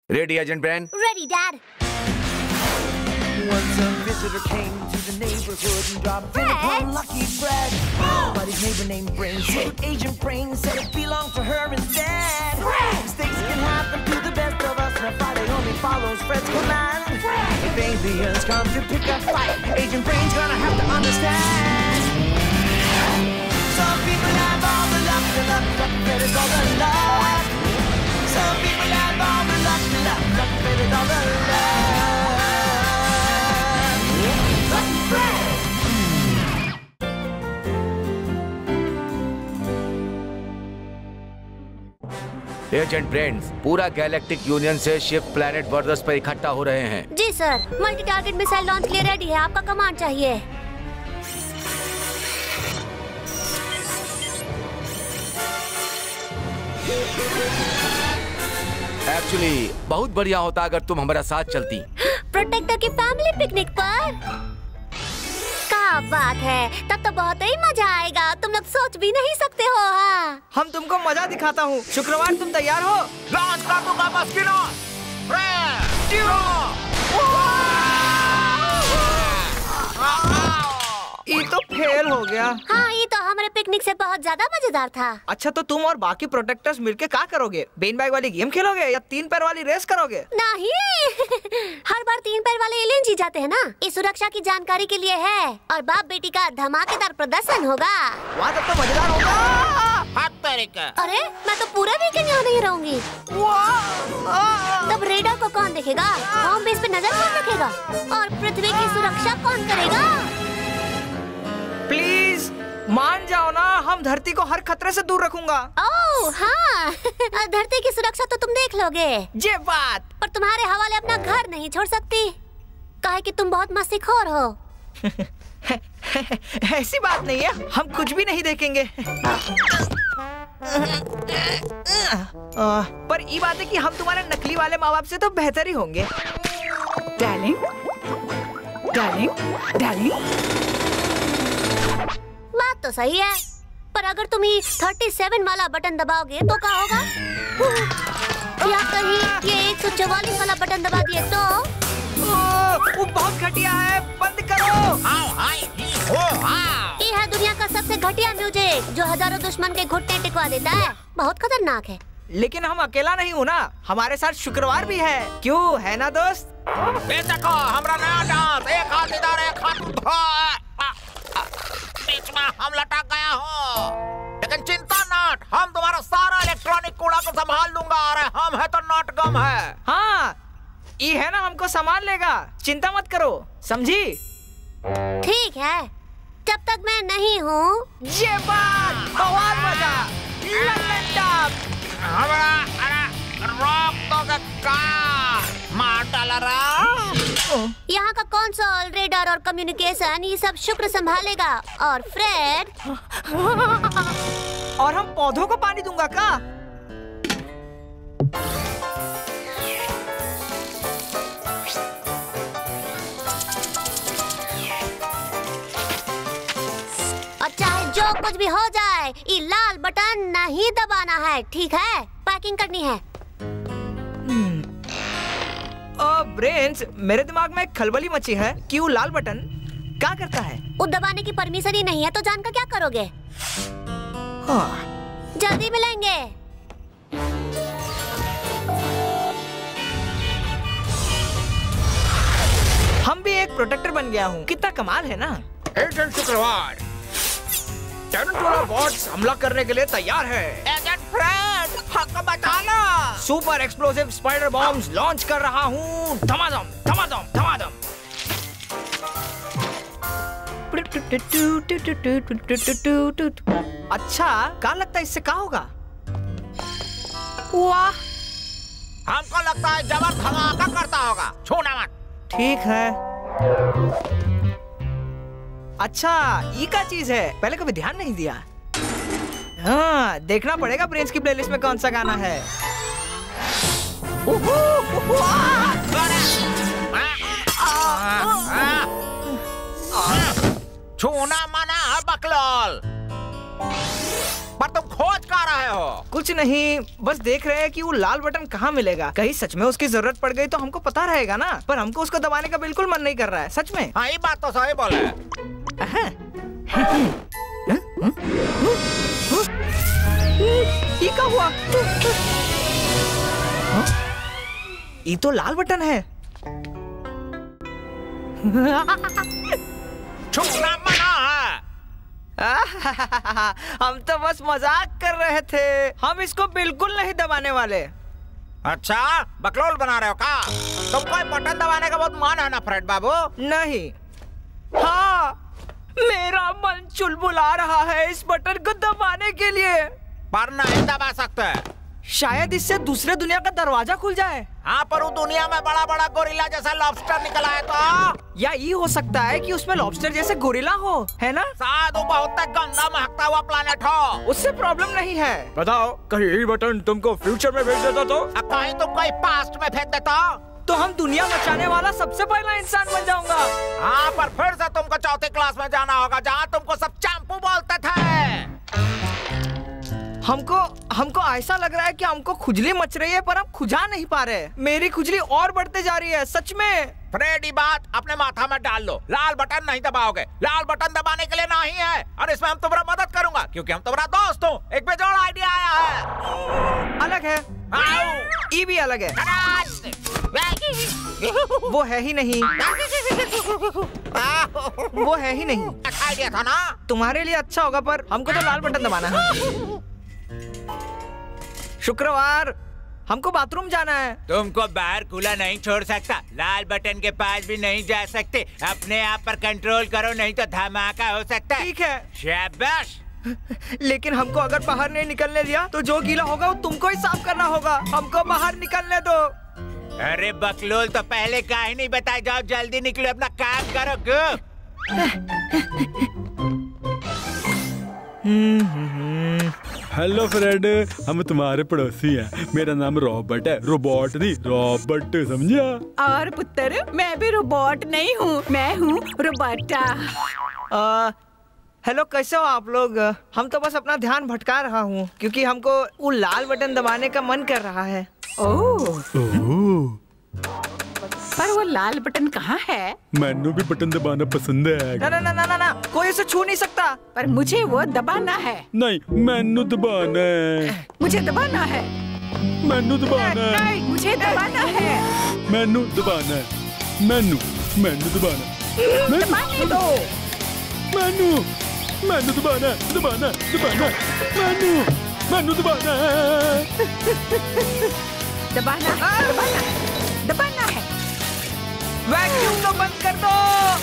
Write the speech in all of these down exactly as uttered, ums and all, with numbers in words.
Ready, Agent Brain? Ready, Dad. Once a visitor came to the neighborhood and dropped in upon Lucky Fred. But his neighbor named Brain said, Agent Brain said it belonged to her instead. Mistakes can happen to the best of us, and Friday only follows Fred's command. If aliens come to pick a fight, Agent Brain's gonna have to understand. Some people have all the luck, the luck, luck, Fred is all the luck. Some people have all the luck, the luck, luck, Fred is all the luck. Lucky Fred! Agent Brains पूरा galactic union से ship planet वर्दस पर इकट्ठा हो रहे हैं। जी sir, multi target missile launch के लिए रेडी है। आपका कमांड चाहिए। एक्चुअली बहुत बढ़िया होता अगर तुम हमारा साथ चलती। प्रोटेक्टर की फैमिली पिकनिक पर? क्या बात है, तब तो बहुत ही मजा आएगा। तुम लोग सोच भी नहीं सकते हो। हाँ, हम तुमको मजा दिखाता हूँ। शुक्रवार तुम तैयार हो? लॉन्च कर दूंगा मस्किनो। ये तो फेल हो गया। हाँ, ये तो हमारे पिकनिक से बहुत ज्यादा मजेदार था। अच्छा, तो तुम और बाकी प्रोटेक्टर्स मिलके क्या करोगे? बेन बैग वाली गेम खेलोगे या तीन पैर वाली रेस करोगे? नहीं हर बार तीन पैर वाले एलियन जीत जाते हैं ना। इस सुरक्षा की जानकारी के लिए है और बाप बेटी का धमाकेदार प्रदर्शन होगा। वहाँ तब तो मजेदार होगा। अरे मैं तो पूरा वीकेंड यहाँ नहीं रहूंगी। तब रेडर को कौन देखेगा? होम बेस पे नजर कौन रखेगा? और पृथ्वी की सुरक्षा कौन करेगा? प्लीज मान जाओ ना, हम धरती को हर खतरे से दूर रखूंगा। ओह हाँ धरती की सुरक्षा तो तुम देख लोगे। ये बात। पर तुम्हारे हवाले अपना घर नहीं छोड़ सकती, काहे कि तुम बहुत मस्तीखोर हो। ऐसी बात नहीं है, हम कुछ भी नहीं देखेंगे। पर ये बात है कि हम तुम्हारे नकली वाले माँ बाप से तो बेहतर ही होंगे। Darling, darling, darling. बात तो सही है, पर अगर तुम ही सैंतीस वाला बटन दबाओगे तो क्या होगा? या कहीं ये एक सौ चौवालीस वाला बटन दबा दिए तो? ओ, वो बहुत घटिया है, बंद करो। आओ, हाय, हो, आओ। ये है दुनिया का सबसे घटिया म्यूजिक जो हजारों दुश्मन के घुटने टिकवा देता है। बहुत खतरनाक है। लेकिन हम अकेला नहीं हूँ ना, हमारे साथ शुक्रवार भी है। क्यों है ना दोस्त? देखो हमारा नया डांस, एक हाथ इधर एक हाथ बीच में हम लटक गया हो। लेकिन चिंता नॉट, हम तुम्हारा सारा इलेक्ट्रॉनिक कूड़ा को संभाल लूंगा। अरे हम है तो नॉट गम है। हाँ ये है ना, हमको संभाल लेगा, चिंता मत करो, समझी? ठीक है, जब तक मैं नहीं हूँ। ये बात बहुत मजा। हमारा अरे रॉक तो का मार डाला रहा। यहाँ का कंसोल, रेडार और कम्युनिकेशन ये सब शुक्र संभालेगा और फ्रेड। और हम पौधों को पानी दूंगा का? और चाहे जो कुछ भी हो जाए, ये लाल बटन नहीं दबाना है, ठीक है? पैकिंग करनी है। ब्रेन्स, मेरे दिमाग में खलबली मची है कि वो लाल बटन क्या करता है? वो दबाने की परमिशन ही नहीं है तो जानकर क्या करोगे? हाँ। जल्दी मिलेंगे। हम भी एक प्रोटेक्टर बन गया हूँ, कितना कमाल है ना? एजेंट शुक्रवार, टेंटुला बॉट्स हमला करने के लिए तैयार है। एजेंट फ्रेड, हमको बचाना। Super explosive spider bombs launch कर रहा हूँ। धमाधम, धमाधम, धमाधम। अच्छा, क्या लगता है इससे क्या होगा? वाह, हमको लगता है जबर धमाका करता होगा। छूना मत। ठीक है। अच्छा, ये क्या चीज है? पहले कभी ध्यान नहीं दिया। हाँ, देखना पड़ेगा ब्रेन्स की प्लेलिस्ट में कौन सा गाना है। छूना मना है बकलोल, पर तुम खोज कर रहे हो? कुछ नहीं, बस देख रहे हैं कि वो लाल बटन कहाँ मिलेगा। कहीं सच में उसकी जरूरत पड़ गई तो हमको पता रहेगा ना। पर हमको उसको दबाने का बिल्कुल मन नहीं कर रहा है, सच में। हाँ, ये बात तो सही बोले। ये क्या हुआ? ये तो लाल बटन है। छूना मना है। हम तो बस मजाक कर रहे थे, हम इसको बिल्कुल नहीं दबाने वाले। अच्छा, बकलोल बना रहे हो का? तुमको बटन दबाने का बहुत मन है ना फ्रेड बाबू? नहीं। हाँ, मेरा मन चुलबुला रहा है इस बटन को दबाने के लिए, पर नहीं दबा सकते। शायद इससे दूसरे दुनिया का दरवाजा खुल जाए। हाँ, पर वो दुनिया में बड़ा बड़ा गोरिल्ला जैसा लॉबस्टर निकला है तो? या ये हो सकता है कि उसमें लॉबस्टर जैसे गोरिल्ला हो, है ना? शायद वो बहुत गंदा महकता हुआ प्लेनेट हो। उससे प्रॉब्लम नहीं है। बताओ, कहीं ये बटन तुमको फ्यूचर में भेज देता तो? कहीं तुम कहीं पास्ट में फेंक देता तो हम दुनिया बचाने वाला सबसे पहला इंसान बन जाऊंगा। हाँ, पर फिर से तुमको चौथी क्लास में जाना होगा जहाँ तुमको सब चैंपू बोलते थे। हमको हमको ऐसा लग रहा है कि हमको खुजली मच रही है, पर हम खुजा नहीं पा रहे। मेरी खुजली और बढ़ते जा रही है, सच में। फ्रेडी, बात अपने माथा में डाल लो। लाल बटन नहीं दबाओगे। लाल बटन दबाने के लिए नहीं है, और इसमें हम तुम्हारा मदद करूंगा क्योंकि हम तुम्हारा दोस्त हो। एक बेजोड़ आइडिया आया है। अलग है। ये भी अलग है। वो है ही नहीं। वो है ही नहीं। अच्छा आइडिया था ना? तुम्हारे लिए अच्छा होगा, पर हमको तो लाल बटन दबाना है। शुक्रवार हमको बाथरूम जाना है। तुमको बाहर खुला नहीं छोड़ सकता, लाल बटन के पास भी नहीं जा सकते। अपने आप पर कंट्रोल करो, नहीं तो धमाका हो सकता है। ठीक है। शाबाश। लेकिन हमको अगर बाहर नहीं निकलने दिया तो जो गीला होगा वो तुमको ही साफ करना होगा। हमको बाहर निकलने दो। अरे बकलोल, तो पहले काहे नहीं बताया? जाओ जल्दी निकलो, अपना काम करो। गो। हेलो फ्रेड, हम तुम्हारे पड़ोसी हैं। मेरा नाम रॉबर्ट है, रोबोट नहीं रॉबर्ट, समझा? और पुत्र, मैं भी रोबोट नहीं हूँ, मैं हूँ रोबोटा। हेलो, कैसे हो आप लोग? हम तो बस अपना ध्यान भटका रहा हूँ क्योंकि हमको वो लाल बटन दबाने का मन कर रहा है। ओह, ओह, पर वो लाल बटन कहाँ है? मैंने भी बटन दबाना पसंद है। ना ना ना ना ना ना, कोई इसे छू नहीं सकता। पर मुझे वो दबाना है। नहीं, मैनू दबाना है। मुझे दबाना है। मैनू दबाना है। नहीं, मुझे दबाना है। मैनू दबाना है। मैनू मैनू दबाना। दबाने दो। मैनू मैनू दबाना दबाना दबाना। मैनू मैनू दबाना है। दबाना दबाना दबाना है। वैक्यूम तो बंद कर दो।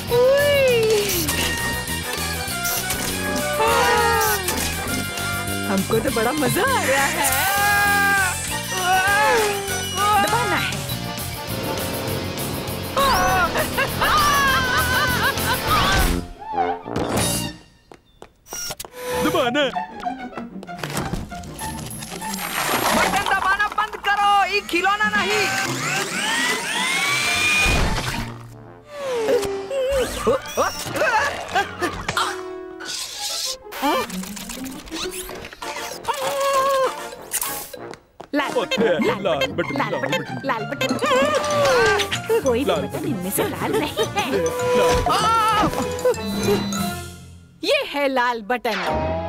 हमको तो बड़ा मजा आ रहा है। दबाना है। दबाना। बटन दबाना बंद करो, ये खिलौना नहीं। लाल बटन, लाल बटन, लाल बटन, लाल बटन। कोई भी बटन इनमें से लाल नहीं है। ये है लाल बटन।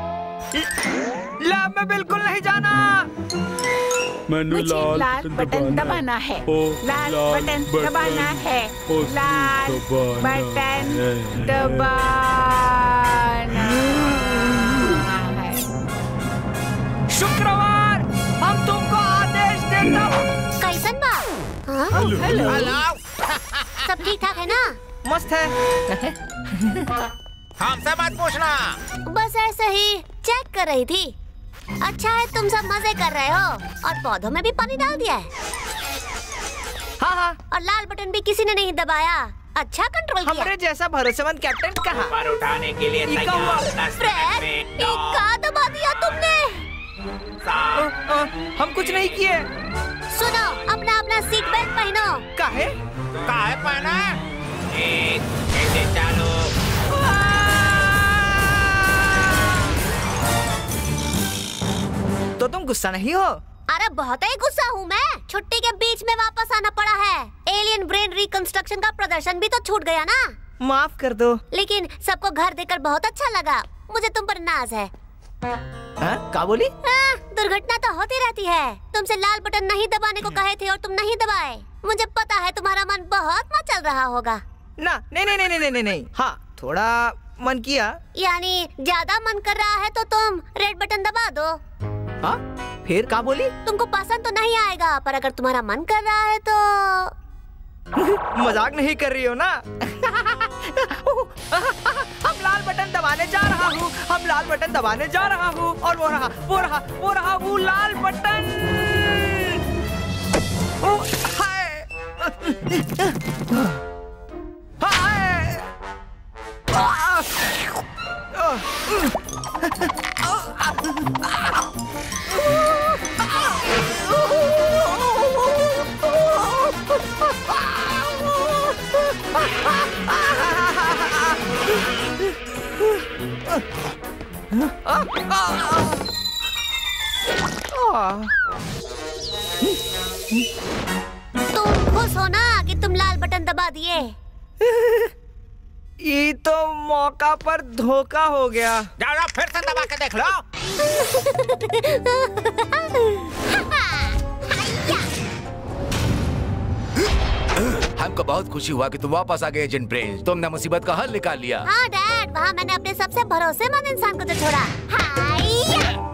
लैब में बिल्कुल नहीं जाना। मैनू मुझे लाल, लाल बटन दबाना है। ओ, लाल लाल बटन बटन दबाना है। ओ, लाल दबाना बटन है। दबाना है। शुक्रवार, हम तुमको आदेश देता हूँ। कैसन बा? हाँ? Hello hello. हेलो, सब ठीक ठाक है ना? मस्त है। हमसे मत पूछना। बस ऐसे ही चेक कर रही थी। अच्छा है तुम सब मजे कर रहे हो और पौधों में भी पानी डाल दिया है। हाँ हाँ, और लाल बटन भी किसी ने नहीं दबाया। अच्छा कंट्रोल किया। हमरे जैसा भरोसेमंद कैप्टन कहाँ? पर उठाने के लिए ये क्या तैयार। हुआ? दस फ्रेड, मिनट में एक का दबा दिया तुमने। सात, अ, अ, हम कुछ नहीं किए। सुनो, अपना अपना सीट बेल्ट पहनो। काहे? काहे पहना? एक, कैसे चालू? तो तुम गुस्सा नहीं हो? अरे बहुत ही गुस्सा हूँ मैं। छुट्टी के बीच में वापस आना पड़ा है। एलियन ब्रेन रिकंस्ट्रक्शन का प्रदर्शन भी तो छूट गया ना। माफ कर दो। लेकिन सबको घर देखकर बहुत अच्छा लगा। मुझे तुम पर नाज है। हाँ, क्या बोली? हाँ, दुर्घटना तो होती रहती है। तुमसे लाल बटन नहीं दबाने को कहे थे और तुम नहीं दबाए। मुझे पता है तुम्हारा मन बहुत मचल रहा होगा। ना, नहीं नहीं नहीं नहीं नहीं नहीं। हाँ, थोड़ा मन किया। यानी ज्यादा मन कर रहा है तो तुम रेड बटन दबा दो। हाँ, फिर क्या बोली? तुमको पसंद तो नहीं आएगा, पर अगर तुम्हारा मन कर रहा है तो मजाक नहीं कर रही हो ना? हम लाल बटन दबाने जा रहा हूँ। हम लाल बटन दबाने जा रहा हूँ और वो रहा, वो रहा, वो रहा, वो लाल बटन। ओ, हाय, हाय, तुम खुश हो ना कि तुम लाल बटन दबा दिए? ये तो मौका पर धोखा हो गया। जाओ जाओ, फिर से दबा के देख लो। हमको बहुत खुशी हुआ कि तुम वापस आ गए एजेंट ब्रेन। तुमने मुसीबत का हल निकाल लिया। हाँ डैड, वहाँ मैंने अपने सबसे भरोसेमंद इंसान को तो छोड़ा। हाय